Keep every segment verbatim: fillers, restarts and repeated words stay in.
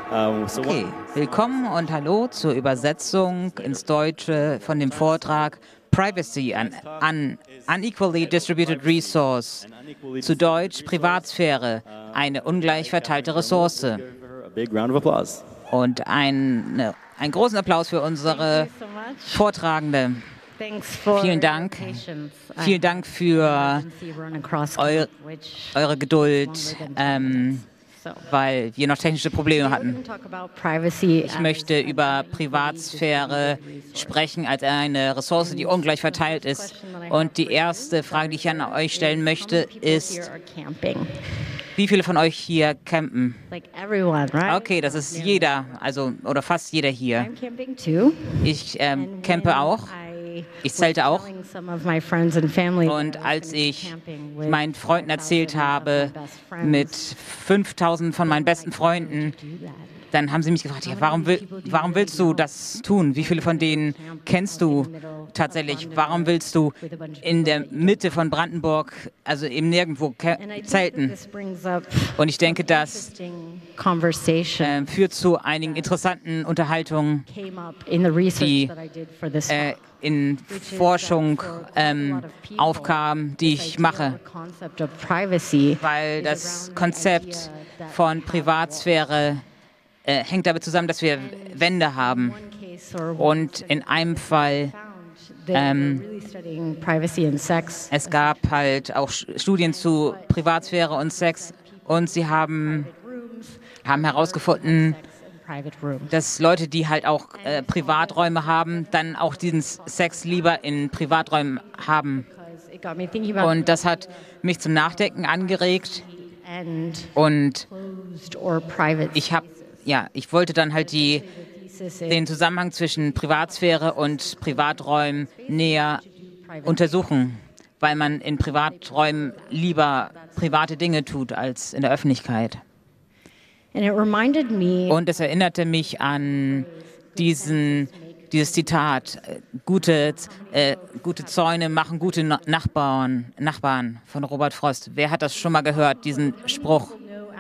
Okay, willkommen und hallo zur Übersetzung ins Deutsche von dem Vortrag Privacy, an, an Unequally Distributed Resource. Zu Deutsch Privatsphäre, eine ungleich verteilte Ressource. Und ein, einen großen Applaus für unsere Vortragende. Vielen Dank. Vielen Dank für eu, eure Geduld, ähm, weil wir noch technische Probleme hatten. Ich möchte über Privatsphäre sprechen als eine Ressource, die ungleich verteilt ist. Und die erste Frage, die ich an euch stellen möchte, ist, wie viele von euch hier campen? Okay, das ist jeder, also oder fast jeder hier. Ich ähm, campe auch. Ich zelte auch. Und als ich meinen Freunden erzählt habe, mit fünftausend von meinen besten Freunden, dann haben sie mich gefragt, ja, warum, will, warum willst du das tun? Wie viele von denen kennst du tatsächlich? Warum willst du in der Mitte von Brandenburg, also eben nirgendwo zelten? Und ich denke, das äh, führt zu einigen interessanten Unterhaltungen, die äh, in Forschung ähm, aufkamen, die ich mache. Weil das Konzept von Privatsphäre äh, hängt damit zusammen, dass wir Wände haben. Und in einem Fall, ähm, es gab halt auch Studien zu Privatsphäre und Sex. Und sie haben, haben herausgefunden, dass Leute, die halt auch äh, Privaträume haben, dann auch diesen Sex lieber in Privaträumen haben. Und das hat mich zum Nachdenken angeregt. Und ich habe, ja, ich wollte dann halt die, den Zusammenhang zwischen Privatsphäre und Privaträumen näher untersuchen, weil man in Privaträumen lieber private Dinge tut als in der Öffentlichkeit. Und es erinnerte mich an diesen, dieses Zitat, gute, äh, gute Zäune machen gute Nachbarn, Nachbarn von Robert Frost. Wer hat das schon mal gehört, diesen Spruch?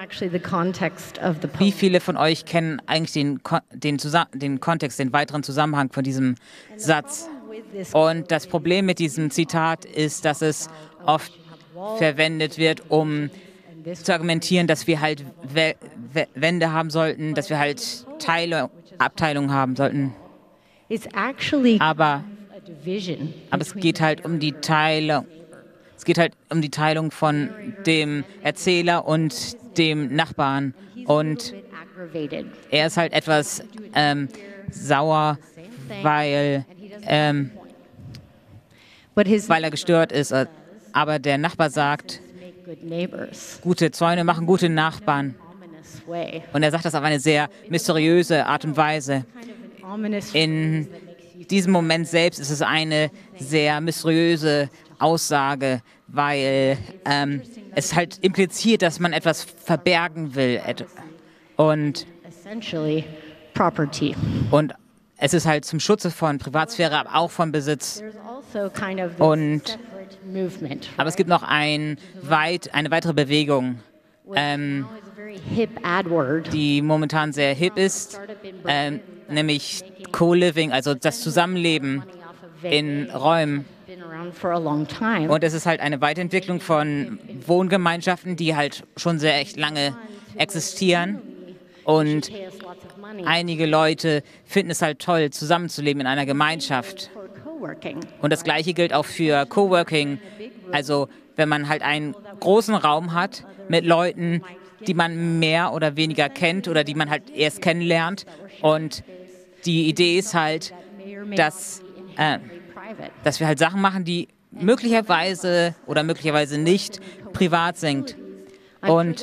Wie viele von euch kennen eigentlich den, den, den Kontext, den weiteren Zusammenhang von diesem Satz? Und das Problem mit diesem Zitat ist, dass es oft verwendet wird, um zu argumentieren, dass wir halt Wände haben sollten, dass wir halt Teile, Abteilungen haben sollten. Aber, aber es geht halt um die Teile, es geht halt um die Teilung von dem Erzähler und dem Nachbarn. Und er ist halt etwas ähm, sauer, weil, ähm, weil er gestört ist. Aber der Nachbar sagt, gute Zäune machen gute Nachbarn. Und er sagt das auf eine sehr mysteriöse Art und Weise. In diesem Moment selbst ist es eine sehr mysteriöse Aussage, weil ähm, es halt impliziert, dass man etwas verbergen will. Und, und es ist halt zum Schutze von Privatsphäre, aber auch von Besitz. Und, aber es gibt noch ein weit, eine weitere Bewegung, ähm, die momentan sehr hip ist, ähm, nämlich Co-Living, also das Zusammenleben in Räumen. Und es ist halt eine Weiterentwicklung von Wohngemeinschaften, die halt schon sehr echt lange existieren. Und einige Leute finden es halt toll, zusammenzuleben in einer Gemeinschaft. Und das Gleiche gilt auch für Coworking. Also wenn man halt einen großen Raum hat mit Leuten, die man mehr oder weniger kennt oder die man halt erst kennenlernt. Und die Idee ist halt, dass, äh, dass wir halt Sachen machen, die möglicherweise oder möglicherweise nicht privat sind. Und,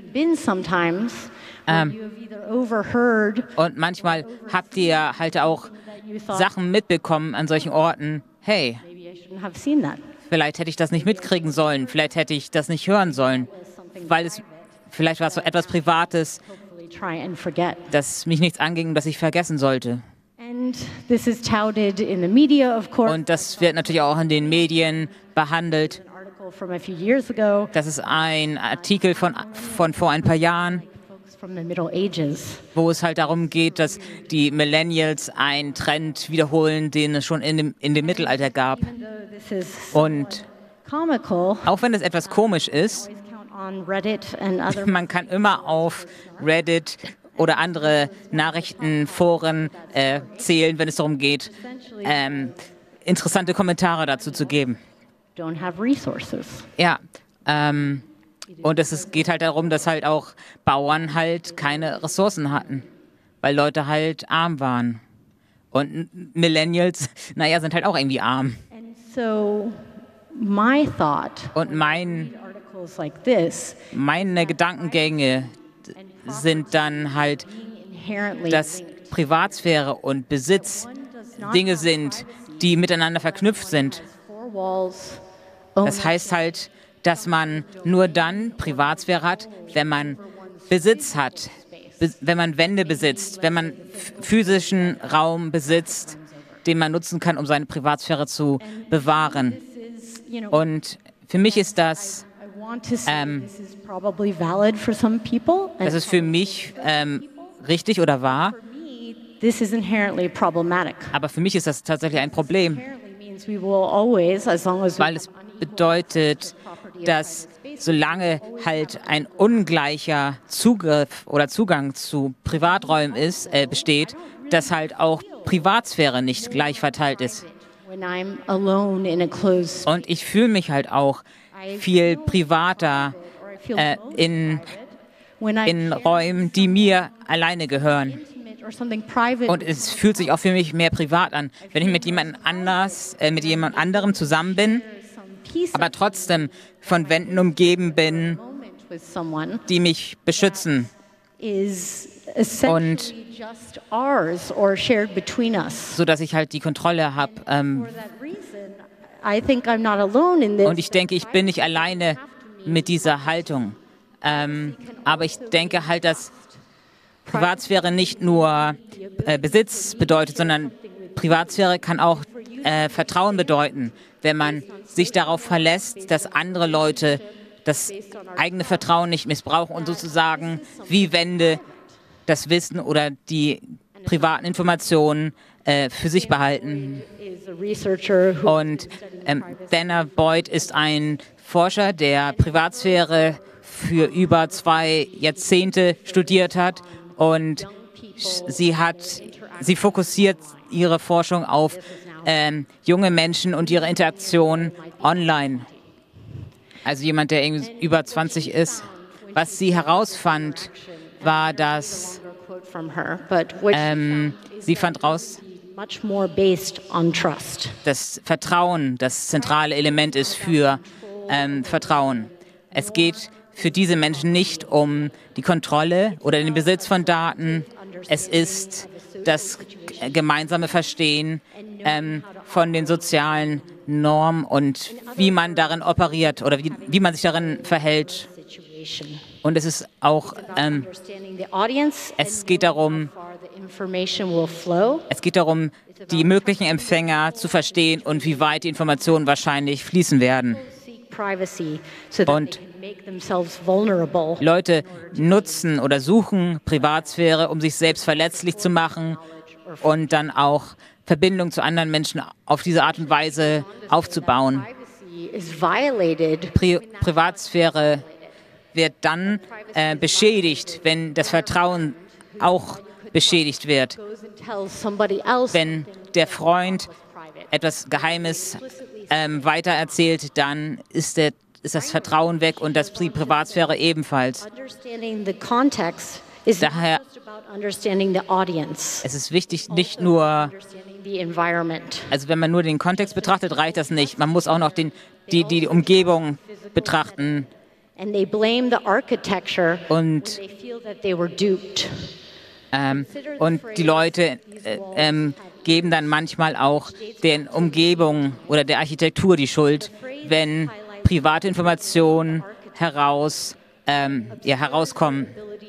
ähm, und manchmal habt ihr halt auch Sachen mitbekommen an solchen Orten. Hey, vielleicht hätte ich das nicht mitkriegen sollen, vielleicht hätte ich das nicht hören sollen, weil es vielleicht war es so etwas Privates, das mich nichts anging und das ich vergessen sollte. Und das wird natürlich auch in den Medien behandelt. Das ist ein Artikel von, von vor ein paar Jahren, wo es halt darum geht, dass die Millennials einen Trend wiederholen, den es schon in dem, in dem Mittelalter gab. Und auch wenn es etwas komisch ist, man kann immer auf Reddit oder andere Nachrichtenforen äh, zählen, wenn es darum geht, ähm, interessante Kommentare dazu zu geben. Ja, ähm, und es ist, geht halt darum, dass halt auch Bauern halt keine Ressourcen hatten, weil Leute halt arm waren. Und Millennials, naja, sind halt auch irgendwie arm. Und mein, meine Gedankengänge sind dann halt, dass Privatsphäre und Besitz Dinge sind, die miteinander verknüpft sind. Das heißt halt, dass man nur dann Privatsphäre hat, wenn man Besitz hat, wenn man Wände besitzt, wenn man physischen Raum besitzt, den man nutzen kann, um seine Privatsphäre zu bewahren. Und für mich ist das, ähm, das ist für mich ähm, richtig oder wahr, aber für mich ist das tatsächlich ein Problem, weil es bedeutet, dass solange halt ein ungleicher Zugriff oder Zugang zu Privaträumen ist, äh, besteht, dass halt auch Privatsphäre nicht gleich verteilt ist. Und ich fühle mich halt auch viel privater äh, in, in Räumen, die mir alleine gehören. Und es fühlt sich auch für mich mehr privat an, wenn ich mit jemand anders, äh, mit jemand anderem zusammen bin, aber trotzdem von Wänden umgeben bin, die mich beschützen. Und so dass ich halt die Kontrolle habe. Ähm, und ich denke, ich bin nicht alleine mit dieser Haltung. Ähm, aber ich denke halt, dass Privatsphäre nicht nur äh, Besitz bedeutet, sondern Privatsphäre kann auch äh, Vertrauen bedeuten, wenn man sich darauf verlässt, dass andere Leute das eigene Vertrauen nicht missbrauchen und sozusagen wie Wände das Wissen oder die privaten Informationen äh, für sich behalten. Und ähm, Dana Boyd ist ein Forscher, der Privatsphäre für über zwei Jahrzehnte studiert hat. Und sie hat, sie fokussiert ihre Forschung auf ähm, junge Menschen und ihre Interaktion online. Also jemand, der irgendwie über zwanzig ist. Was sie herausfand, war, dass ähm, sie fand raus, dass Vertrauen das zentrale Element ist für ähm, Vertrauen. Es geht für diese Menschen nicht um die Kontrolle oder den Besitz von Daten. Es ist das gemeinsame Verstehen ähm, von den sozialen Normen und wie man darin operiert oder wie, wie man sich darin verhält. Und es ist auch, ähm, es geht darum, es geht darum, die möglichen Empfänger zu verstehen und wie weit die Informationen wahrscheinlich fließen werden. Und Leute nutzen oder suchen Privatsphäre, um sich selbst verletzlich zu machen und dann auch Verbindung zu anderen Menschen auf diese Art und Weise aufzubauen. Pri Privatsphäre wird dann äh, beschädigt, wenn das Vertrauen auch beschädigt wird. Wenn der Freund etwas Geheimes ähm, weitererzählt, dann ist, der, ist das Vertrauen weg und das die Privatsphäre ebenfalls. Daher es ist wichtig, nicht nur, also wenn man nur den Kontext betrachtet, reicht das nicht. Man muss auch noch den, die, die Umgebung betrachten. Und, ähm, und die Leute äh, ähm, geben dann manchmal auch den Umgebungen oder der Architektur die Schuld, wenn private Informationen heraus, ähm, ja, herauskommen.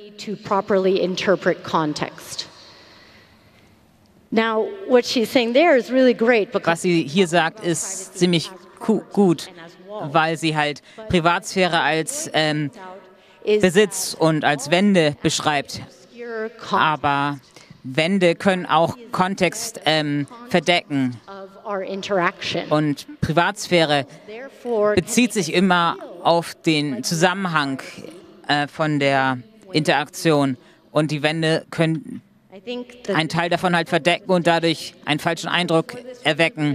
Was sie hier sagt, ist ziemlich gut, weil sie halt Privatsphäre als ähm, Besitz und als Wände beschreibt. Aber Wände können auch Kontext ähm, verdecken. Und Privatsphäre bezieht sich immer auf den Zusammenhang äh, von der Interaktion. Und die Wände können einen Teil davon halt verdecken und dadurch einen falschen Eindruck erwecken.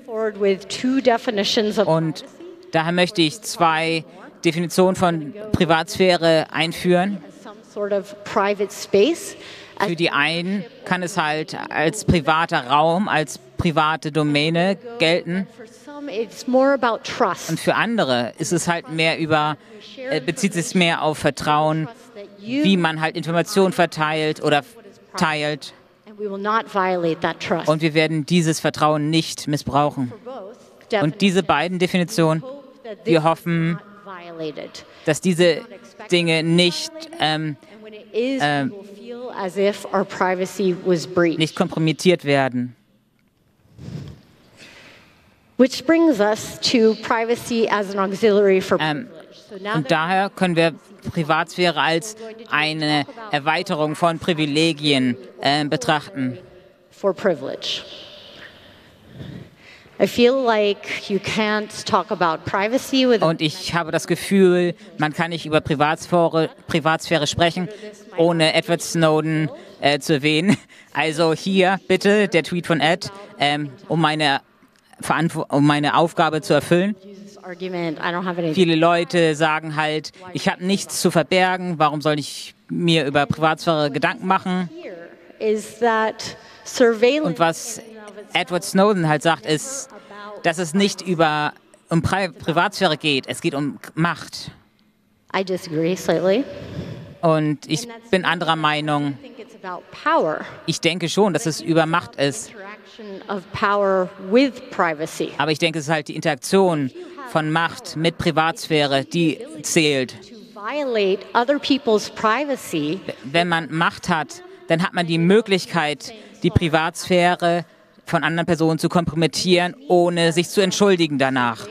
Und daher möchte ich zwei Definitionen von Privatsphäre einführen. Für die einen kann es halt als privater Raum, als private Domäne gelten. Und für andere ist es halt mehr über, äh, bezieht sich mehr auf Vertrauen, wie man halt Informationen verteilt oder teilt. Und wir werden dieses Vertrauen nicht missbrauchen. Und diese beiden Definitionen, wir hoffen, dass diese Dinge nicht, ähm, äh, nicht kompromittiert werden. Which brings us to privacy as an auxiliary for Ähm, und daher können wir Privatsphäre als eine Erweiterung von Privilegien äh, betrachten. For privilege. I feel like you can't talk about privacy with Und ich habe das Gefühl, man kann nicht über Privatsphäre, Privatsphäre sprechen, ohne Edward Snowden äh, zu erwähnen. Also hier bitte der Tweet von Ed, ähm, um meine um meine Aufgabe zu erfüllen. Viele Leute sagen halt, ich habe nichts zu verbergen, warum soll ich mir über Privatsphäre Gedanken machen? Und was Edward Snowden halt sagt, ist, dass es nicht über, um Pri Privatsphäre geht, es geht um Macht. I disagree slightly. Und ich bin anderer Meinung. Ich denke schon, dass es über Macht ist. Aber ich denke, es ist halt die Interaktion von Macht mit Privatsphäre, die zählt. Wenn man Macht hat, dann hat man die Möglichkeit, die Privatsphäre von anderen Personen zu kompromittieren, ohne sich zu entschuldigen danach.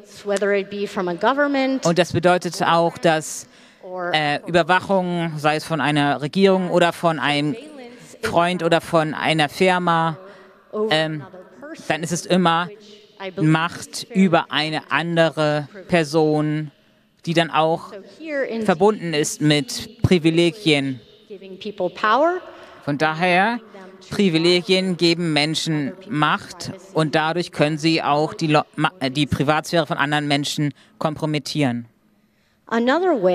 Und das bedeutet auch, dass äh, Überwachung, sei es von einer Regierung oder von einem Freund oder von einer Firma, ähm, dann ist es immer Macht über eine andere Person, die dann auch verbunden ist mit Privilegien. Von daher, Privilegien geben Menschen Macht und dadurch können sie auch die, Lo die Privatsphäre von anderen Menschen kompromittieren. Eine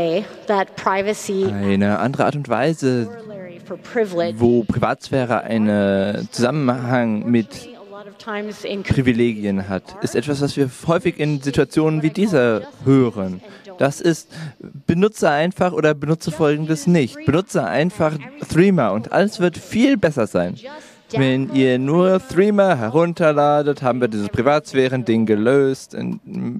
andere Art und Weise, wo Privatsphäre einen Zusammenhang mit Privilegien hat, ist etwas, was wir häufig in Situationen wie dieser hören. Das ist, benutze einfach oder benutze Folgendes nicht. Benutze einfach Threema und alles wird viel besser sein. Wenn ihr nur Threema herunterladet, haben wir dieses Privatsphären-Ding gelöst. Und,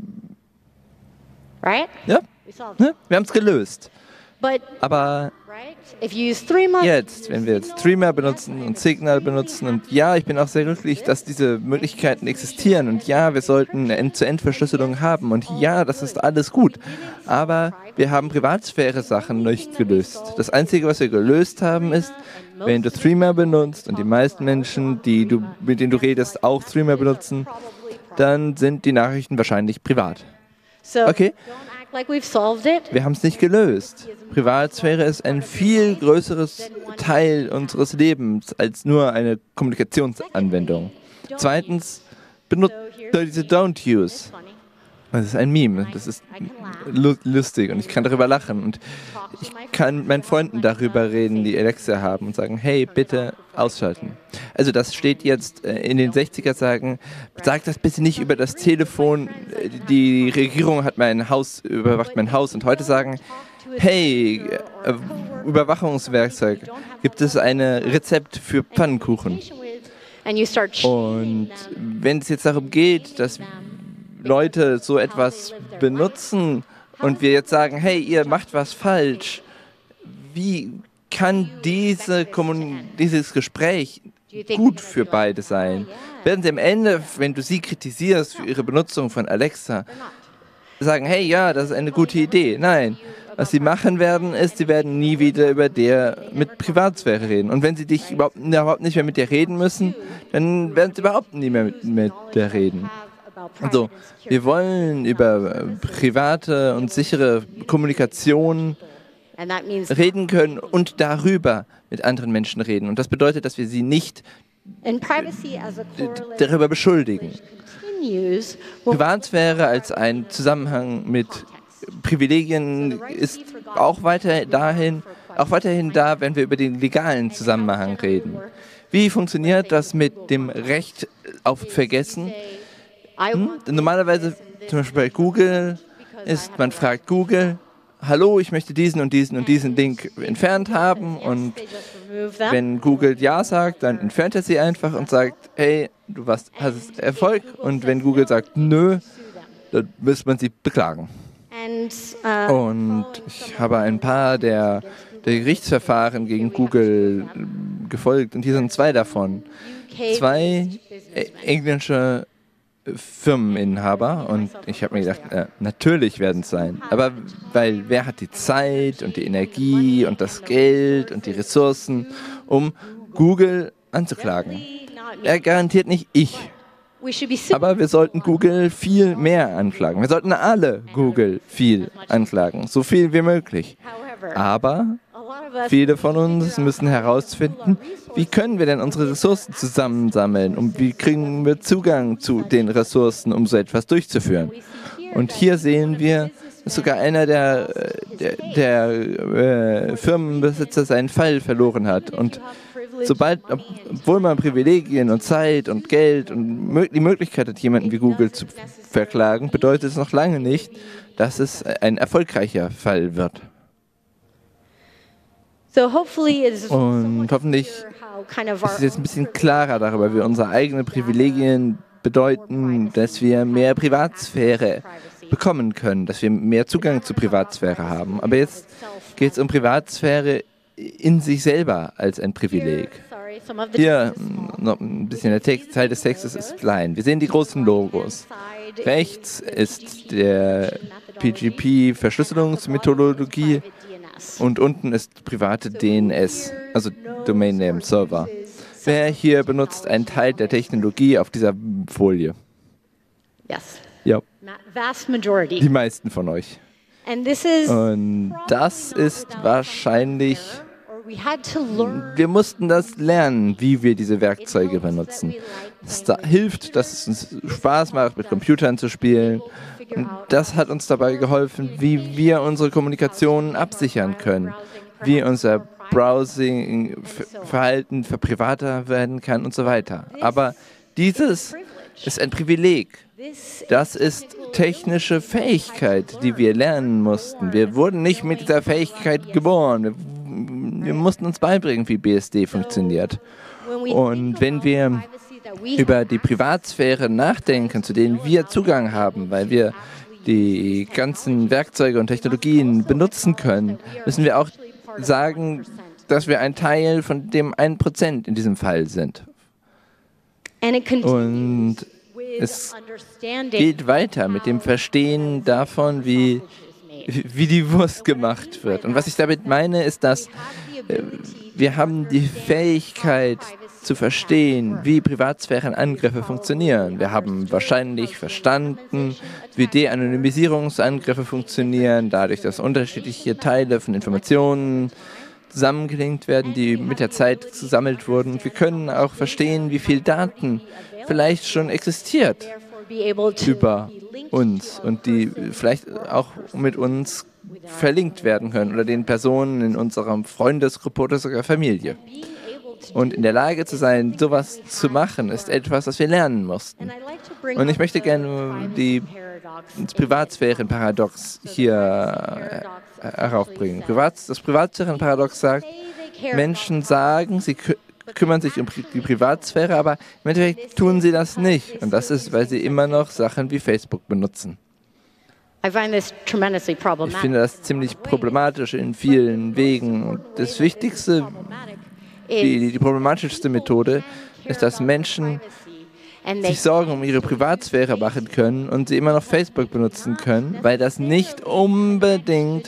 Right? ja, ne? Wir haben es gelöst. Aber jetzt, wenn wir jetzt Threema benutzen und Signal benutzen, und ja, ich bin auch sehr glücklich, dass diese Möglichkeiten existieren, und ja, wir sollten eine End-zu-End-Verschlüsselung haben, und ja, das ist alles gut, aber wir haben Privatsphäre-Sachen nicht gelöst. Das Einzige, was wir gelöst haben, ist, wenn du Threema benutzt und die meisten Menschen, die du, mit denen du redest, auch Threema benutzen, dann sind die Nachrichten wahrscheinlich privat. Okay? Wir haben es nicht gelöst. Privatsphäre ist ein viel größeres Teil unseres Lebens als nur eine Kommunikationsanwendung. Zweitens, benutzt diese Don't Use. Das ist ein Meme, das ist lustig und ich kann darüber lachen. Und ich kann mit meinen Freunden darüber reden, die Alexa haben, und sagen, hey, bitte ausschalten. Also das steht jetzt in den sechziger sagen, sag das bitte nicht über das Telefon, die Regierung hat mein Haus, überwacht mein Haus, und heute sagen, hey, Überwachungswerkzeug, gibt es ein Rezept für Pfannkuchen? Und wenn es jetzt darum geht, dass Leute so etwas benutzen und wir jetzt sagen, hey, ihr macht was falsch, wie kann diese Kommun dieses Gespräch gut für beide sein? Werden sie am Ende, wenn du sie kritisierst für ihre Benutzung von Alexa, sagen, hey, ja, das ist eine gute Idee? Nein. Was sie machen werden, ist, sie werden nie wieder über der mit Privatsphäre reden. Und wenn sie dich überhaupt, überhaupt nicht mehr mit dir reden müssen, dann werden sie überhaupt nie mehr mit, mit dir reden. Also, wir wollen über private und sichere Kommunikation reden können und darüber mit anderen Menschen reden. Und das bedeutet, dass wir sie nicht darüber beschuldigen. Privatsphäre als ein Zusammenhang mit Privilegien ist auch, weiter dahin, auch weiterhin da, wenn wir über den legalen Zusammenhang reden. Wie funktioniert das mit dem Recht auf Vergessen? Hm? Normalerweise, zum Beispiel bei Google, ist, man fragt Google, hallo, ich möchte diesen und diesen und diesen Link entfernt haben, und wenn Google Ja sagt, dann entfernt er sie einfach und sagt, hey, du hast, hast Erfolg, und wenn Google sagt nö, dann müsste man sie beklagen. Und ich habe ein paar der, der Gerichtsverfahren gegen Google gefolgt, und hier sind zwei davon. Zwei englische Firmeninhaber, und ich habe mir gedacht, äh, natürlich werden es sein, aber weil wer hat die Zeit und die Energie und das Geld und die Ressourcen, um Google anzuklagen? Er garantiert nicht ich. Aber wir sollten Google viel mehr anklagen. Wir sollten alle Google viel anklagen, so viel wie möglich. Aber viele von uns müssen herausfinden, wie können wir denn unsere Ressourcen zusammensammeln und wie kriegen wir Zugang zu den Ressourcen, um so etwas durchzuführen. Und hier sehen wir, dass sogar einer der, der, der äh, Firmenbesitzer seinen Fall verloren hat. Und sobald, obwohl man Privilegien und Zeit und Geld und die Möglichkeit hat, jemanden wie Google zu verklagen, bedeutet es noch lange nicht, dass es ein erfolgreicher Fall wird. Und hoffentlich ist es jetzt ein bisschen klarer darüber, wie unsere eigenen Privilegien bedeuten, dass wir mehr Privatsphäre bekommen können, dass wir mehr Zugang zu Privatsphäre haben. Aber jetzt geht es um Privatsphäre in sich selber als ein Privileg. Hier noch ein bisschen der Text, Teil des Textes ist klein. Wir sehen die großen Logos. Rechts ist der P G P-Verschlüsselungsmethodologie und unten ist private D N S, also Domain Name Server. Wer hier benutzt einen Teil der Technologie auf dieser Folie? Ja. Die meisten von euch. Und das ist wahrscheinlich, wir mussten das lernen, wie wir diese Werkzeuge benutzen. Es da hilft, dass es uns Spaß macht, mit Computern zu spielen. Und das hat uns dabei geholfen, wie wir unsere Kommunikation absichern können, wie unser Browsing-Verhalten verprivater werden kann und so weiter. Aber dieses ist ein Privileg. Das ist technische Fähigkeit, die wir lernen mussten. Wir wurden nicht mit dieser Fähigkeit geboren. Wir, wir mussten uns beibringen, wie B S D funktioniert. Und wenn wir über die Privatsphäre nachdenken, zu denen wir Zugang haben, weil wir die ganzen Werkzeuge und Technologien benutzen können, müssen wir auch sagen, dass wir ein Teil von dem ein Prozent in diesem Fall sind. Und es geht weiter mit dem Verstehen davon, wie, wie die Wurst gemacht wird. Und was ich damit meine, ist, dass äh, wir haben die Fähigkeit zu verstehen, wie Privatsphärenangriffe funktionieren. Wir haben wahrscheinlich verstanden, wie De-Anonymisierungsangriffe funktionieren, dadurch, dass unterschiedliche Teile von Informationen zusammengelinkt werden, die mit der Zeit gesammelt wurden. Und wir können auch verstehen, wie viel Daten vielleicht schon existiert über uns und die vielleicht auch mit uns verlinkt werden können oder den Personen in unserem Freundesgruppe oder sogar Familie. Und in der Lage zu sein, sowas zu machen, ist etwas, das wir lernen mussten. Und ich möchte gerne die, das Privatsphärenparadox hier heraufbringen. Das Privatsphärenparadox sagt, Menschen sagen, sie kü kümmern sich um die Privatsphäre, aber im Endeffekt tun sie das nicht. Und das ist, weil sie immer noch Sachen wie Facebook benutzen. Ich finde das ziemlich problematisch in vielen Wegen. Und das Wichtigste, die, die problematischste Methode, ist, dass Menschen sich Sorgen um ihre Privatsphäre machen können und sie immer noch Facebook benutzen können, weil das nicht unbedingt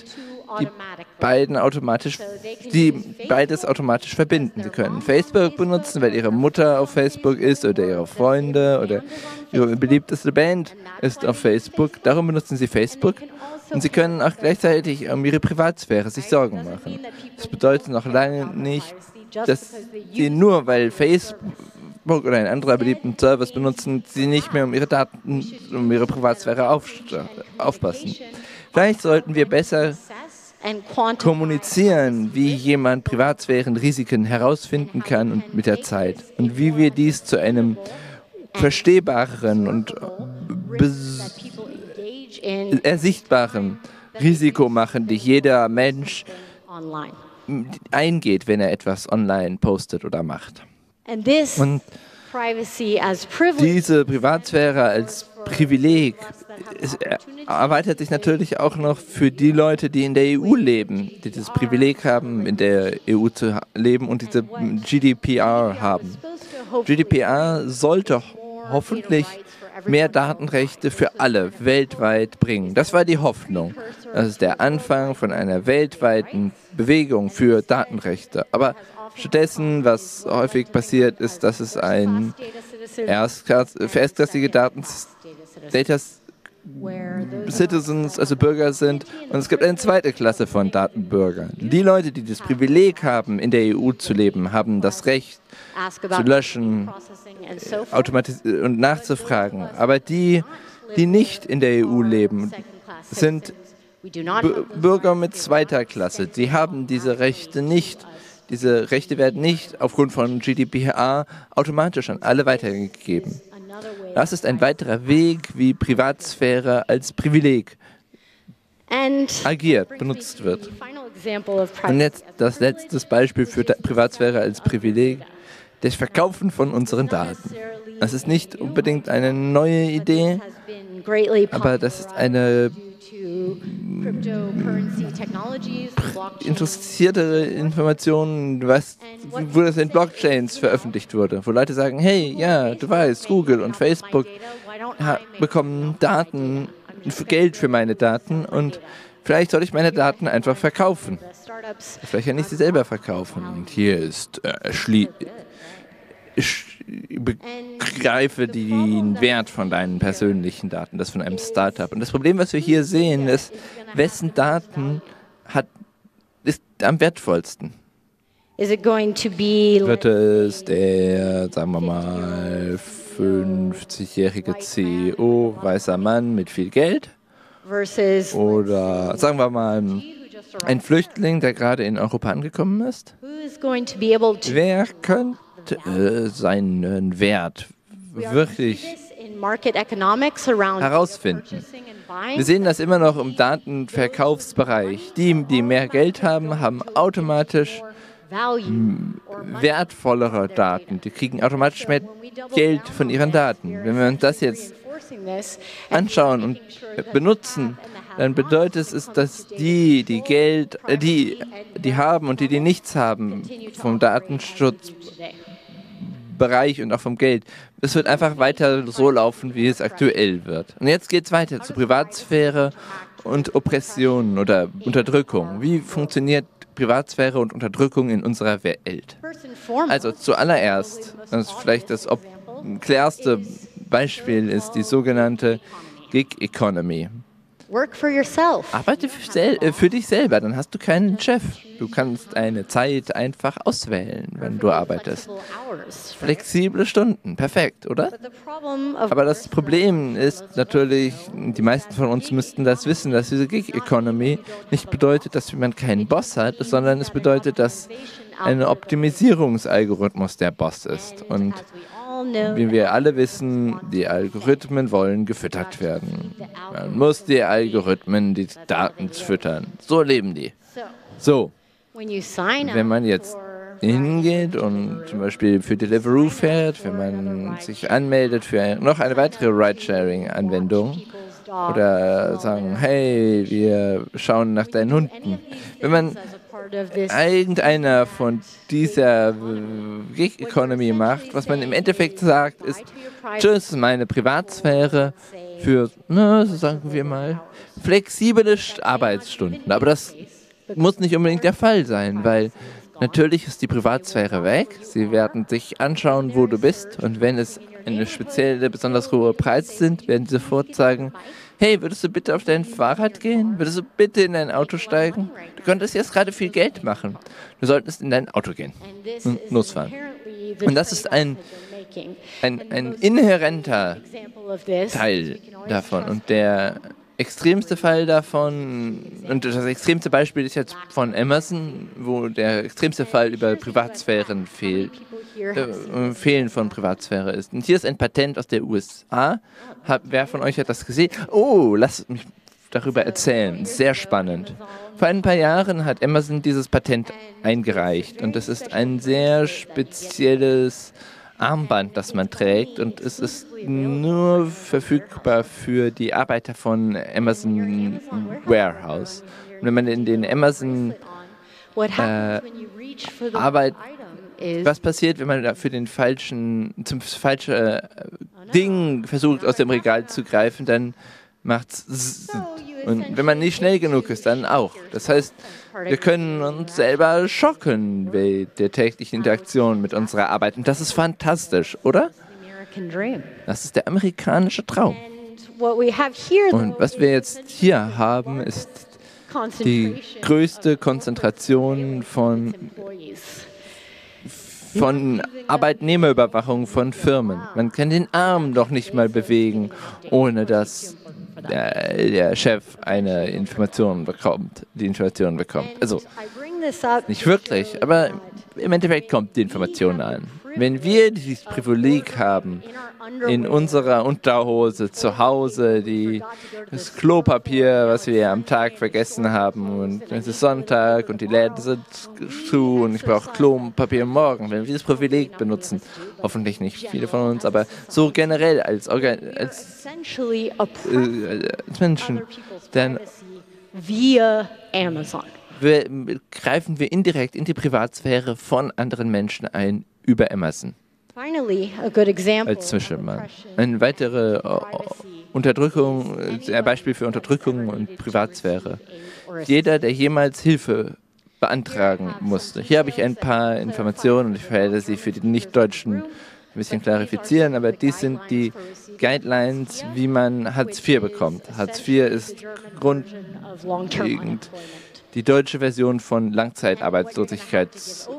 die beiden automatisch, die beides automatisch verbinden. Sie können Facebook benutzen, weil ihre Mutter auf Facebook ist oder ihre Freunde oder ihre beliebteste Band ist auf Facebook. Darum benutzen sie Facebook. Und sie können auch gleichzeitig um ihre Privatsphäre sich Sorgen machen. Das bedeutet noch lange nicht, dass sie nur, weil Facebook oder ein anderer beliebten Service benutzen, sie nicht mehr um ihre Daten, um ihre Privatsphäre auf, aufpassen. Vielleicht sollten wir besser kommunizieren, wie jemand Privatsphärenrisiken herausfinden kann und mit der Zeit und wie wir dies zu einem verstehbaren und ersichtbaren Risiko machen, die jeder Mensch eingeht, wenn er etwas online postet oder macht. Und diese Privatsphäre als Privileg es erweitert sich natürlich auch noch für die Leute, die in der E U leben, die das Privileg haben, in der E U zu leben und diese G D P R haben. G D P R sollte hoffentlich mehr Datenrechte für alle weltweit bringen. Das war die Hoffnung. Das ist der Anfang von einer weltweiten Bewegung für Datenrechte. Aber stattdessen, was häufig passiert, ist, dass es ein erstklassige Daten Data Citizens, also Bürger sind, und es gibt eine zweite Klasse von Datenbürgern. Die Leute, die das Privileg haben, in der E U zu leben, haben das Recht zu löschen und nachzufragen. Aber die, die nicht in der E U leben, sind Bürger mit zweiter Klasse. Sie haben diese Rechte nicht. Diese Rechte werden nicht aufgrund von G D P R automatisch an alle weitergegeben. Das ist ein weiterer Weg, wie Privatsphäre als Privileg agiert, benutzt wird. Und jetzt das letzte Beispiel für Privatsphäre als Privileg, das Verkaufen von unseren Daten. Das ist nicht unbedingt eine neue Idee, aber das ist eine interessiertere Information, was, wo das in Blockchains veröffentlicht wurde, wo Leute sagen, hey, ja, du weißt, Google und Facebook ha, bekommen Daten, Geld für meine Daten und vielleicht soll ich meine Daten einfach verkaufen. Vielleicht kann ich sie selber verkaufen. Und hier ist äh, Schlie begreife den Wert von deinen persönlichen Daten, das von einem Startup. Und das Problem, was wir hier sehen, ist, wessen Daten hat, ist am wertvollsten? Wird es der, sagen wir mal, fünfzigjährige C E O, weißer Mann mit viel Geld? Oder, sagen wir mal, ein Flüchtling, der gerade in Europa angekommen ist? Wer könnte seinen Wert wirklich herausfinden? Wir sehen das immer noch im Datenverkaufsbereich. Die, die mehr Geld haben, haben automatisch wertvollere Daten. Die kriegen automatisch mehr Geld von ihren Daten. Wenn wir uns das jetzt anschauen und benutzen, dann bedeutet es, dass die, die Geld, äh, die, die haben und die, die nichts haben, vom Datenschutzbereich und auch vom Geld, es wird einfach weiter so laufen, wie es aktuell wird. Und jetzt geht es weiter zu Privatsphäre und Oppression oder Unterdrückung. Wie funktioniert Privatsphäre und Unterdrückung in unserer Welt? Also zuallererst, das ist vielleicht das klärste Beispiel, ist die sogenannte Gig Economy. Work for yourself. Arbeite für, für dich selber, dann hast du keinen Chef. Du kannst eine Zeit einfach auswählen, wenn du arbeitest. Flexible Stunden, perfekt, oder? Aber das Problem ist natürlich, die meisten von uns müssten das wissen, dass diese Gig Economy nicht bedeutet, dass man keinen Boss hat, sondern es bedeutet, dass ein Optimisierungsalgorithmus der Boss ist. Und wie wir alle wissen, die Algorithmen wollen gefüttert werden. Man muss die Algorithmen die Daten füttern. So leben die. So, wenn man jetzt hingeht und zum Beispiel für Deliveroo fährt, wenn man sich anmeldet für noch eine weitere Ride-Sharing-Anwendung oder sagen, hey, wir schauen nach deinen Hunden. Wenn man irgendeiner von dieser Gig Economy macht, was man im Endeffekt sagt, ist, tschüss, meine Privatsphäre für, na, so sagen wir mal, flexible Arbeitsstunden. Aber das muss nicht unbedingt der Fall sein, weil natürlich ist die Privatsphäre weg. Sie werden sich anschauen, wo du bist. Und wenn es eine spezielle, besonders hohe Preise sind, werden sie sofort sagen, hey, würdest du bitte auf dein Fahrrad gehen? Würdest du bitte in dein Auto steigen? Du könntest jetzt gerade viel Geld machen. Du solltest in dein Auto gehen und losfahren. Und das ist ein, ein, ein inhärenter Teil davon. Und der extremste Fall davon, und das extremste Beispiel ist jetzt von Amazon, wo der extremste Fall über Privatsphären fehlt, äh, Fehlen von Privatsphäre ist. Und hier ist ein Patent aus der U S A. Hab, wer von euch hat das gesehen? Oh, lasst mich darüber erzählen. Sehr spannend. Vor ein paar Jahren hat Amazon dieses Patent eingereicht. Und das ist ein sehr spezielles Armband, das man trägt, und es ist nur verfügbar für die Arbeiter von Amazon Warehouse. Und wenn man in den Amazon äh, Arbeit, was passiert, wenn man für den falschen, zum falschen äh, Ding versucht, aus dem Regal zu greifen, dann macht's. Und wenn man nicht schnell genug ist, dann auch. Das heißt, wir können uns selber schocken bei der täglichen Interaktion mit unserer Arbeit. Und das ist fantastisch, oder? Das ist der amerikanische Traum. Und was wir jetzt hier haben, ist die größte Konzentration von, von Arbeitnehmerüberwachung von Firmen. Man kann den Arm doch nicht mal bewegen, ohne dass der, der Chef eine Information bekommt, die Information bekommt. Also, nicht wirklich, aber im Endeffekt kommt die Information an. Wenn wir dieses Privileg haben, in unserer Unterhose zu Hause die, das Klopapier, was wir am Tag vergessen haben, und es ist Sonntag und die Läden sind zu und ich brauche Klopapier morgen, wenn wir dieses Privileg benutzen, hoffentlich nicht viele von uns, aber so generell als, Organ als, äh, als Menschen, dann via Amazon. Wir, greifen wir indirekt in die Privatsphäre von anderen Menschen ein über Amazon. Als Zwischenmann. Eine weitere Unterdrückung, ein Beispiel für Unterdrückung und Privatsphäre. Jeder, der jemals Hilfe beantragen musste. Hier habe ich ein paar Informationen und ich werde sie für die Nicht-Deutschen ein bisschen klarifizieren, aber dies sind die Guidelines, wie man Hartz vier bekommt. Hartz vier ist grundlegend die deutsche Version von Langzeitarbeitslosigkeitsgeld.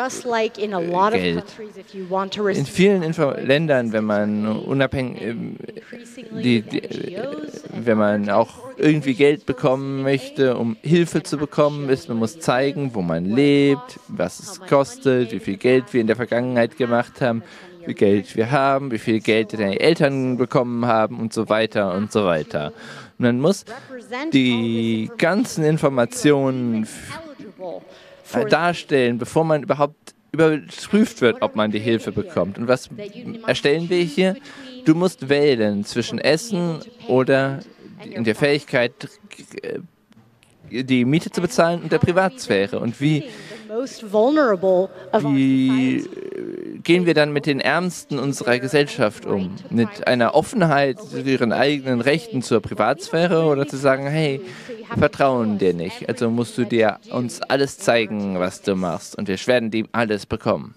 In vielen Info Ländern, wenn man unabhängig, die, die, wenn man auch irgendwie Geld bekommen möchte, um Hilfe zu bekommen, ist, man muss zeigen, wo man lebt, was es kostet, wie viel Geld wir in der Vergangenheit gemacht haben, wie viel Geld wir haben, wie viel Geld deine Eltern bekommen haben und so weiter und so weiter. Und man muss die ganzen Informationen darstellen, bevor man überhaupt überprüft wird, ob man die Hilfe bekommt. Und was erstellen wir hier? Du musst wählen zwischen Essen oder in der Fähigkeit, die Miete zu bezahlen und der Privatsphäre. Und wie, wie gehen wir dann mit den Ärmsten unserer Gesellschaft um? Mit einer Offenheit zu ihren eigenen Rechten zur Privatsphäre oder zu sagen, hey, wir vertrauen dir nicht, also musst du dir uns alles zeigen, was du machst, und wir werden dir alles bekommen.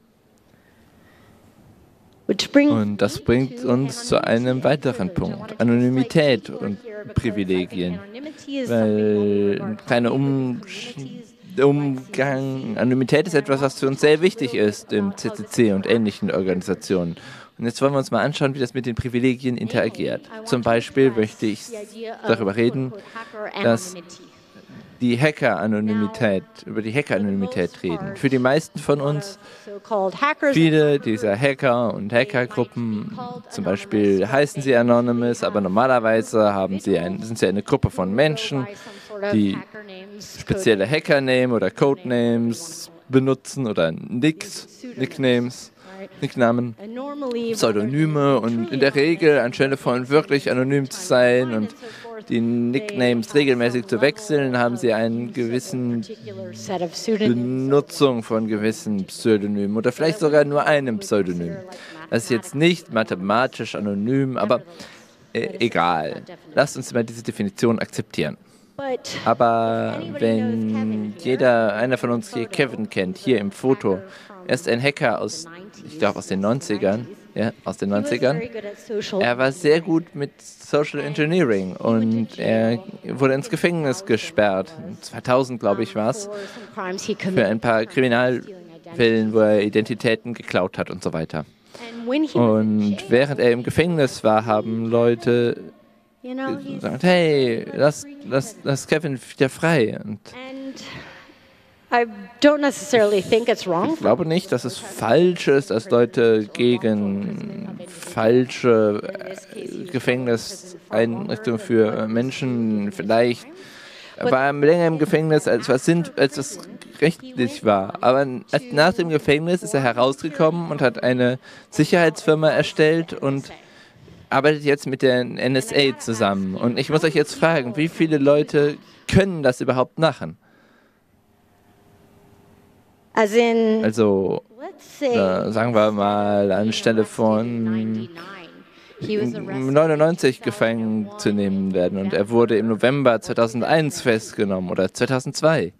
Und das bringt uns zu einem weiteren Punkt, Anonymität und Privilegien, weil ein kleiner um Umgang, Anonymität ist etwas, was für uns sehr wichtig ist im C C C und ähnlichen Organisationen. Und jetzt wollen wir uns mal anschauen, wie das mit den Privilegien interagiert. Zum Beispiel möchte ich darüber reden, dass die Hacker-Anonymität, über die Hacker-Anonymität reden. Für die meisten von uns, viele dieser Hacker und Hackergruppen, zum Beispiel heißen sie Anonymous, aber normalerweise haben sie ein, sind sie eine Gruppe von Menschen, die spezielle Hacker-Name oder Codenames benutzen oder Nicks, Nicknames. Nicknamen, Pseudonyme, und in der Regel, anstelle von wirklich anonym zu sein und die Nicknames regelmäßig zu wechseln, haben sie eine gewisse Benutzung von gewissen Pseudonymen oder vielleicht sogar nur einem Pseudonym. Das ist jetzt nicht mathematisch anonym, aber äh, egal. Lasst uns mal diese Definition akzeptieren. Aber wenn jeder, einer von uns hier Kevin kennt, hier im Foto, er ist ein Hacker aus, ich glaube aus den neunzigern, ja, aus den neunzigern. Er war sehr gut mit Social Engineering und er wurde ins Gefängnis gesperrt. zweitausend, glaube ich, war es, für ein paar Kriminalfällen, wo er Identitäten geklaut hat und so weiter. Und während er im Gefängnis war, haben Leute gesagt, hey, lass, lass, lass Kevin wieder frei. Und I don't necessarily think it's wrong. Ich glaube nicht, dass es falsch ist, dass Leute gegen falsche Gefängniseinrichtungen für Menschen vielleicht war er länger im Gefängnis, als was sind, als das rechtlich war. Aber nach dem Gefängnis ist er herausgekommen und hat eine Sicherheitsfirma erstellt und arbeitet jetzt mit der N S A zusammen. Und ich muss euch jetzt fragen, wie viele Leute können das überhaupt machen? Also, äh, sagen wir mal, anstelle von neunundneunzig gefangen zu nehmen werden. Und er wurde im November zweitausendeins festgenommen oder zweitausendzwei.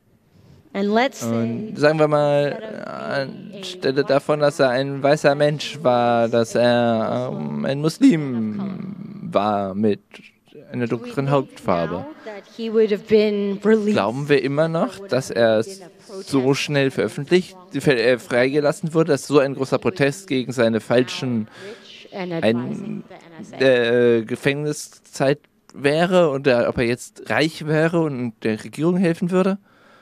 Und sagen wir mal, anstelle davon, dass er ein weißer Mensch war, dass er ähm, ein Muslim war mit einer dunkleren Hautfarbe. Glauben wir immer noch, dass er so schnell veröffentlicht, äh, freigelassen wurde, dass so ein großer Protest gegen seine falschen ein, äh, Gefängniszeit wäre und er, ob er jetzt reich wäre und der Regierung helfen würde?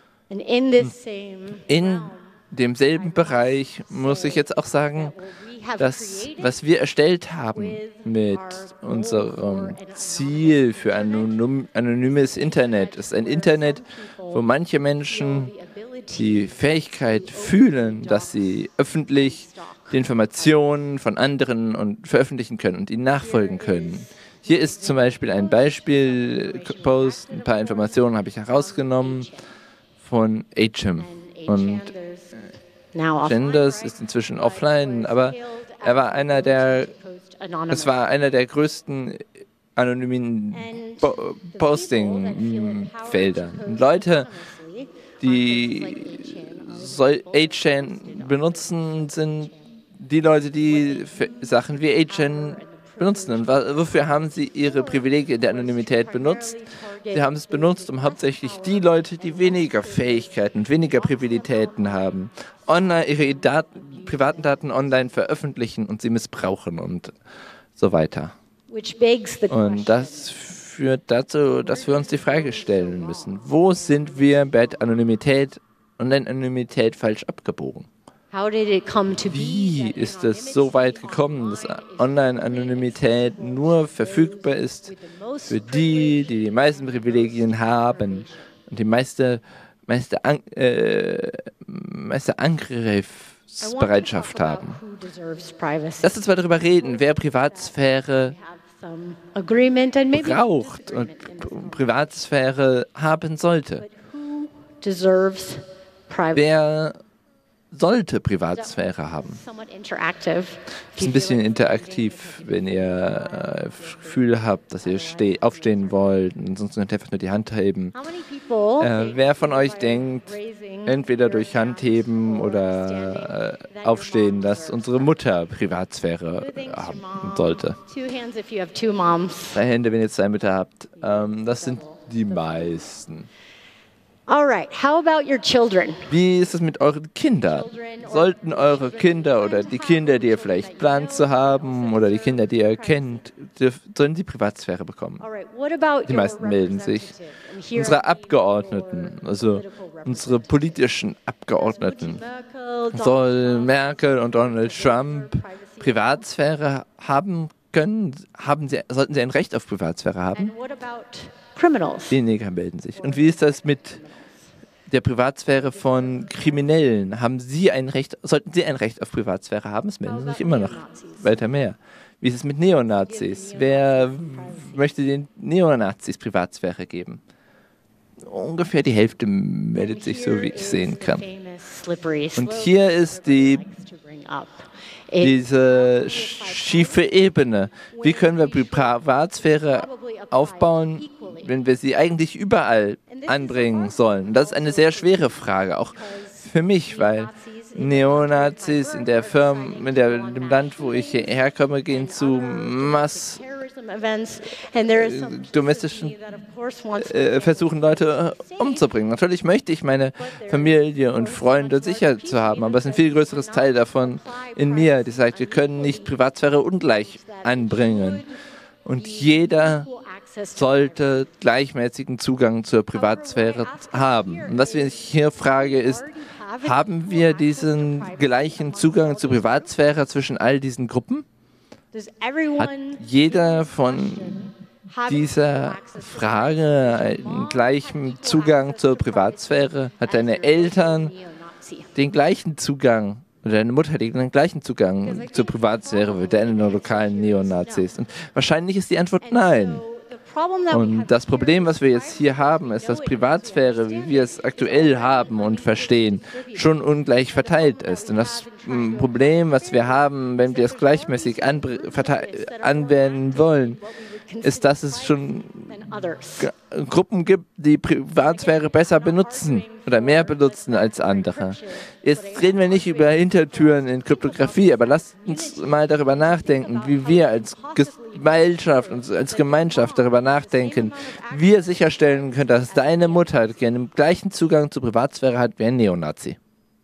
In demselben Bereich muss ich jetzt auch sagen, das, was wir erstellt haben mit unserem Ziel für anonym, anonymes Internet, ist ein Internet, wo manche Menschen die Fähigkeit fühlen, dass sie öffentlich die Informationen von anderen und veröffentlichen können und ihnen nachfolgen können. Hier ist zum Beispiel ein Beispielpost, ein paar Informationen habe ich herausgenommen von Achem. Und Genders ist inzwischen offline, aber er war einer der, es war einer der größten anonymen po Posting-Felder. Leute, die A-Chain benutzen, sind die Leute, die Sachen wie A-Chain benutzen. Und wofür haben sie ihre Privilegien der Anonymität benutzt? Sie haben es benutzt, um hauptsächlich die Leute, die weniger Fähigkeiten und weniger Privilegien haben, online ihre Daten, privaten Daten online veröffentlichen und sie missbrauchen und so weiter. Und das führt dazu, dass wir uns die Frage stellen müssen, wo sind wir bei Anonymität, Online-Anonymität falsch abgebogen? Wie ist es so weit gekommen, dass Online-Anonymität nur verfügbar ist für die, die die meisten Privilegien haben und die meiste, meiste, An äh, meiste Angriffsbereitschaft haben? Lass uns mal darüber reden, wer Privatsphäre braucht und Privatsphäre haben sollte. Wer sollte Privatsphäre haben? Das ist ein bisschen interaktiv, wenn ihr äh, Gefühl habt, dass ihr aufstehen wollt, ansonsten könnt ihr einfach nur die Hand heben. Äh, wer von euch denkt, entweder durch Handheben oder äh, aufstehen, dass unsere Mutter Privatsphäre haben sollte? Drei Hände, wenn ihr zwei Mütter habt. Ähm, das sind die meisten. All right. How about your children? Wie ist es mit euren Kindern? Sollten eure Kinder oder die Kinder, die ihr vielleicht plant zu haben oder die Kinder, die ihr kennt, sollen sie Privatsphäre bekommen? Die meisten melden sich. Unsere Abgeordneten, also unsere politischen Abgeordneten, soll Merkel und Donald Trump Privatsphäre haben können? Haben sie, sollten sie ein Recht auf Privatsphäre haben? Weniger melden sich. Und wie ist das mit der Privatsphäre von Kriminellen? Haben Sie ein Recht, sollten Sie ein Recht auf Privatsphäre haben? Es melden sich immer noch weiter mehr. Wie ist es mit Neonazis? Wer möchte den Neonazis Privatsphäre geben? Ungefähr die Hälfte meldet sich, so wie ich sehen kann. Und hier ist die, diese schiefe Ebene. Wie können wir Privatsphäre aufbauen, wenn wir sie eigentlich überall anbringen sollen? Das ist eine sehr schwere Frage, auch für mich, weil Neonazis in der Firma, in, der, in dem Land, wo ich herkomme, gehen zu Mass domestischen äh, versuchen, Leute umzubringen. Natürlich möchte ich meine Familie und Freunde sicher zu haben, aber es ist ein viel größeres Teil davon in mir, die sagt, wir können nicht Privatsphäre ungleich anbringen. Und jeder sollte gleichmäßigen Zugang zur Privatsphäre haben. Und was ich hier frage ist, haben wir diesen gleichen Zugang zur Privatsphäre zwischen all diesen Gruppen? Hat jeder von dieser Frage einen gleichen Zugang zur Privatsphäre? Hat deine Eltern den gleichen Zugang? Oder deine Mutter hat den gleichen Zugang zur Privatsphäre wie deine lokalen Neonazis? Und wahrscheinlich ist die Antwort nein. Und das Problem, was wir jetzt hier haben, ist, dass Privatsphäre, wie wir es aktuell haben und verstehen, schon ungleich verteilt ist. Und das Problem, was wir haben, wenn wir es gleichmäßig anwenden wollen, ist, dass es schon Gruppen gibt, die Privatsphäre besser benutzen oder mehr benutzen als andere. Jetzt reden wir nicht über Hintertüren in Kryptographie, aber lasst uns mal darüber nachdenken, wie wir als Gesellschaft und als Gemeinschaft darüber nachdenken, wie wir sicherstellen können, dass deine Mutter den gleichen Zugang zur Privatsphäre hat wie ein Neonazi.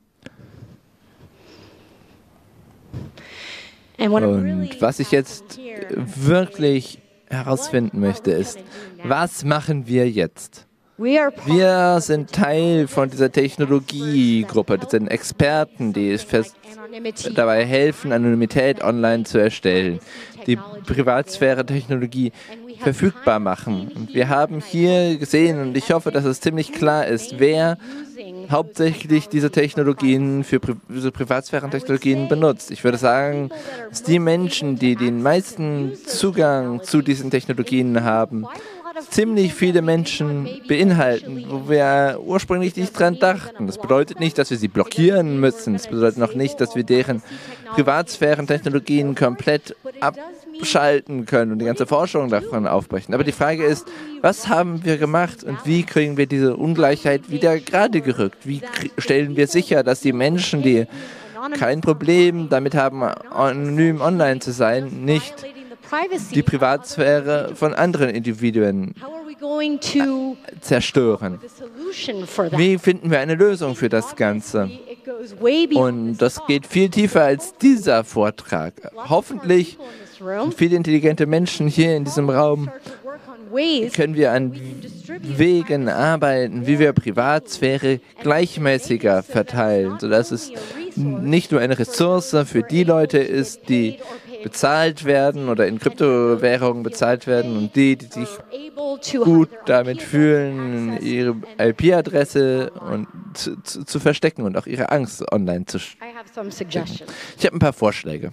Und was ich jetzt wirklich herausfinden möchte, ist, was machen wir jetzt? Wir sind Teil von dieser Technologiegruppe, das sind Experten, die dabei helfen, Anonymität online zu erstellen, die Privatsphäre-Technologie verfügbar machen. Und wir haben hier gesehen, und ich hoffe, dass es ziemlich klar ist, wer hauptsächlich diese Technologien für Pri diese Privatsphären-Technologien benutzt. Ich würde sagen, dass die Menschen, die den meisten Zugang zu diesen Technologien haben, ziemlich viele Menschen beinhalten, wo wir ursprünglich nicht dran dachten. Das bedeutet nicht, dass wir sie blockieren müssen. Das bedeutet noch nicht, dass wir deren Privatsphären-Technologien komplett abschalten können und die ganze Forschung davon aufbrechen. Aber die Frage ist, was haben wir gemacht und wie kriegen wir diese Ungleichheit wieder gerade gerückt? Wie stellen wir sicher, dass die Menschen, die kein Problem damit haben, anonym online zu sein, nicht die Privatsphäre von anderen Individuen zerstören? Wie finden wir eine Lösung für das Ganze? Und das geht viel tiefer als dieser Vortrag. Hoffentlich sind viele intelligente Menschen hier in diesem Raum, können wir an Wegen arbeiten, wie wir Privatsphäre gleichmäßiger verteilen, sodass es nicht nur eine Ressource für die Leute ist, die bezahlt werden oder in Kryptowährungen bezahlt werden und die, die sich gut damit fühlen, ihre I P-Adresse und zu, zu, zu verstecken und auch ihre Angst online zu stecken. Ich habe ein paar Vorschläge.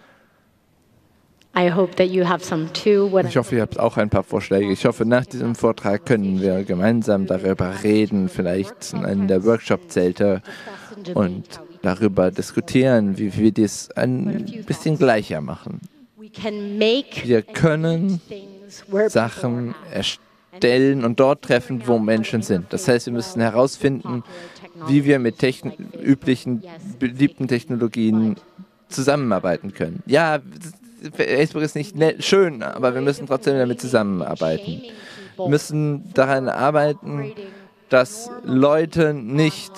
I hope that you have some too. Ich hoffe, ihr habt auch ein paar Vorschläge. Ich hoffe, nach diesem Vortrag können wir gemeinsam darüber reden, vielleicht in einem der Workshop-Zelte und darüber diskutieren, wie wir das ein bisschen gleicher machen. Wir können Sachen erstellen und dort treffen, wo Menschen sind. Das heißt, wir müssen herausfinden, wie wir mit techn- üblichen, beliebten Technologien zusammenarbeiten können. Ja, Facebook ist nicht nett, schön, aber wir müssen trotzdem damit zusammenarbeiten. Wir müssen daran arbeiten, dass Leute nicht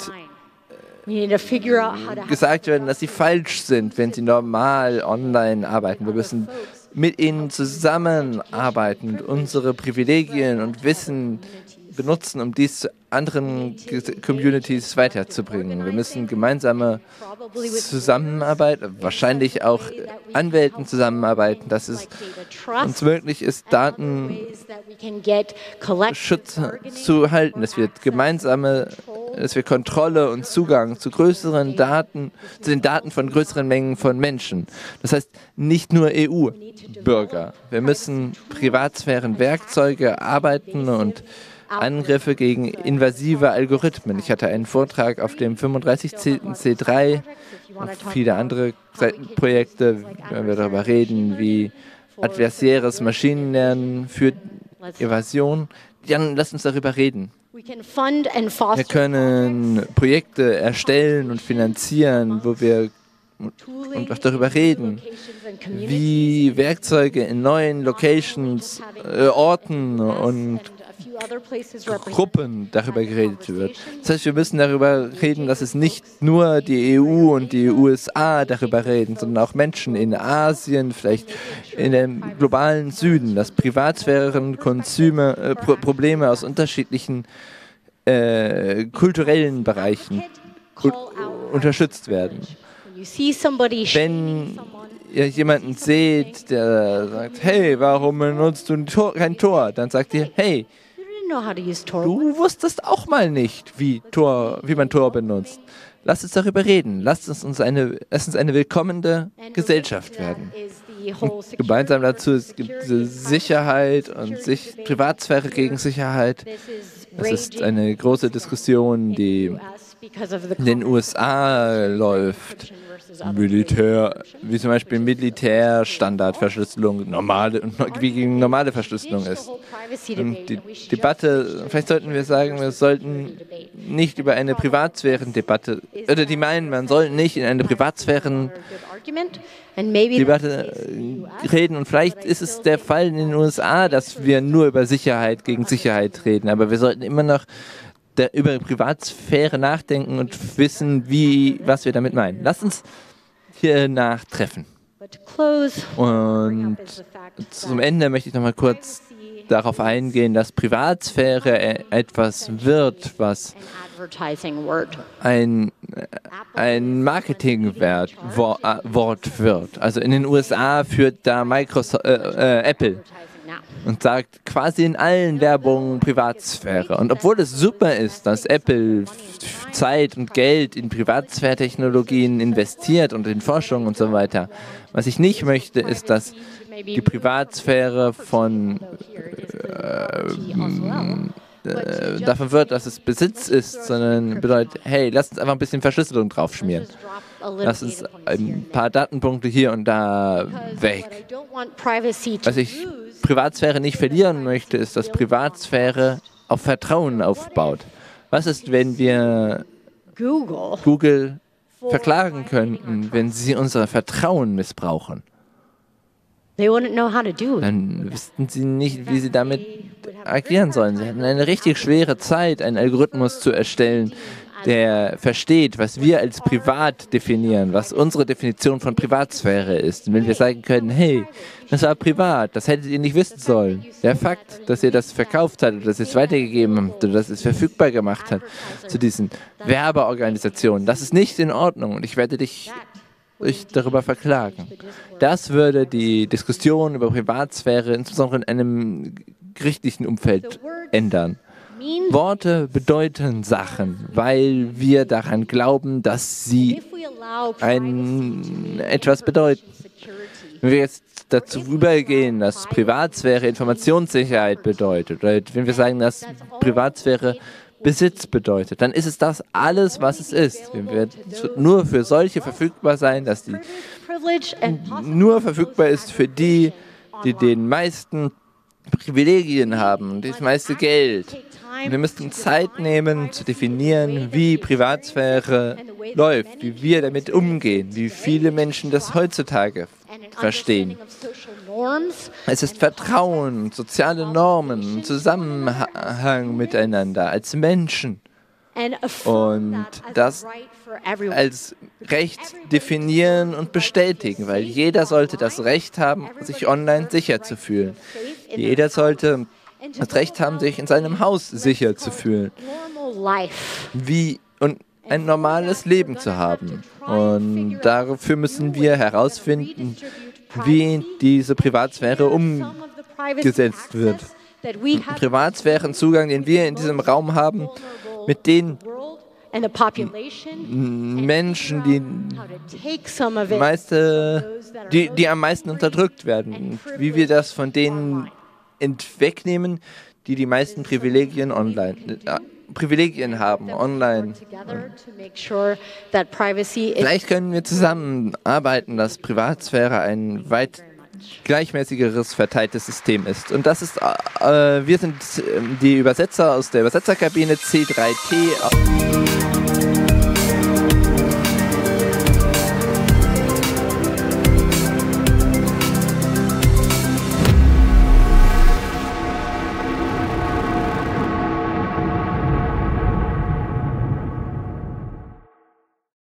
gesagt werden, dass sie falsch sind, wenn sie normal online arbeiten. Wir müssen mit ihnen zusammenarbeiten und unsere Privilegien und Wissen benutzen, um dies zu anderen Communities weiterzubringen. Wir müssen gemeinsame Zusammenarbeit, wahrscheinlich auch Anwälten zusammenarbeiten, dass es uns möglich ist, Datenschutz zu halten, dass wir gemeinsame, dass wir Kontrolle und Zugang zu größeren Daten, zu den Daten von größeren Mengen von Menschen. Das heißt, nicht nur E U-Bürger. Wir müssen Privatsphären-Werkzeuge arbeiten und Angriffe gegen invasive Algorithmen. Ich hatte einen Vortrag auf dem fünfunddreißig C drei und viele andere Projekte, wenn wir darüber reden, wie adversäres Maschinenlernen führt Evasion. Dann lasst uns darüber reden. Wir können Projekte erstellen und finanzieren, wo wir und auch darüber reden, wie Werkzeuge in neuen Locations, äh, Orten und Gruppen darüber geredet wird. Das heißt, wir müssen darüber reden, dass es nicht nur die E U und die U S A darüber reden, sondern auch Menschen in Asien, vielleicht in dem globalen Süden, dass Privatsphären, Konsume, äh, Pro Probleme aus unterschiedlichen äh, kulturellen Bereichen unterstützt werden. Wenn ihr jemanden seht, der sagt, hey, warum benutzt du kein Tor? Dann sagt ihr, hey, du wusstest auch mal nicht, wie, Tor, wie man Tor benutzt. Lasst uns darüber reden. Lasst uns, uns eine, lasst uns eine willkommene Gesellschaft werden. Und gemeinsam dazu es gibt diese Sicherheit und sich, Privatsphäre gegen Sicherheit. Das ist eine große Diskussion, die in den U S A läuft. Militär, wie zum Beispiel Militärstandardverschlüsselung normale, wie gegen normale Verschlüsselung ist. Und die Debatte, vielleicht sollten wir sagen, wir sollten nicht über eine Privatsphären-Debatte, oder die meinen, man soll nicht in eine Privatsphären-Debatte reden. Und vielleicht ist es der Fall in den U S A, dass wir nur über Sicherheit gegen Sicherheit reden, aber wir sollten immer noch Der, über Privatsphäre nachdenken und wissen, wie, was wir damit meinen. Lasst uns hier nachtreffen. Und zum Ende möchte ich noch mal kurz darauf eingehen, dass Privatsphäre etwas wird, was ein, ein Marketingwort Wort wird. Also in den U S A führt da Microsoft, äh, äh, Apple und sagt quasi in allen Werbungen Privatsphäre. Und obwohl es super ist, dass Apple Zeit und Geld in Privatsphäre-Technologien investiert und in Forschung und so weiter, was ich nicht möchte, ist, dass die Privatsphäre von äh, äh, davon wird, dass es Besitz ist, sondern bedeutet, hey, lass uns einfach ein bisschen Verschlüsselung draufschmieren. Lass uns ein paar Datenpunkte hier und da weg. Was ich Privatsphäre nicht verlieren möchte, ist, dass Privatsphäre auf Vertrauen aufbaut. Was ist, wenn wir Google verklagen könnten, wenn sie unser Vertrauen missbrauchen? Dann wüssten sie nicht, wie sie damit agieren sollen. Sie hatten eine richtig schwere Zeit, einen Algorithmus zu erstellen, der versteht, was wir als privat definieren, was unsere Definition von Privatsphäre ist. Und wenn wir sagen können, hey, das war privat, das hättet ihr nicht wissen sollen. Der Fakt, dass ihr das verkauft habt oder dass ihr es weitergegeben habt oder dass ihr es verfügbar gemacht habt zu diesen Werbeorganisationen, das ist nicht in Ordnung und ich werde dich ich darüber verklagen. Das würde die Diskussion über Privatsphäre insbesondere in einem gerichtlichen Umfeld ändern. Worte bedeuten Sachen, weil wir daran glauben, dass sie ein, etwas bedeuten. Wenn wir jetzt dazu übergehen, dass Privatsphäre Informationssicherheit bedeutet, oder wenn wir sagen, dass Privatsphäre Besitz bedeutet, dann ist es das alles, was es ist. Es wird nur für solche verfügbar sein, dass die nur verfügbar ist für die, die den meisten Privilegien haben und das meiste Geld. Und wir müssten Zeit nehmen, zu definieren, wie Privatsphäre läuft, wie wir damit umgehen, wie viele Menschen das heutzutage verstehen. Es ist Vertrauen, soziale Normen, Zusammenhang miteinander als Menschen. Und das als Recht definieren und bestätigen, weil jeder sollte das Recht haben, sich online sicher zu fühlen. Jeder sollte das Recht haben, sich in seinem Haus sicher zu fühlen. Wie und ein normales Leben zu haben. Und dafür müssen wir herausfinden, wie diese Privatsphäre umgesetzt wird. Privatsphärenzugang, den wir in diesem Raum haben, mit den Menschen, die, meiste, die, die am meisten unterdrückt werden. Wie wir das von denen wegnehmen, die die meisten Privilegien online, äh, Privilegien haben, online. Vielleicht können wir zusammenarbeiten, dass Privatsphäre ein weit gleichmäßigeres verteiltes System ist. Und das ist, äh, wir sind die Übersetzer aus der Übersetzerkabine C drei T.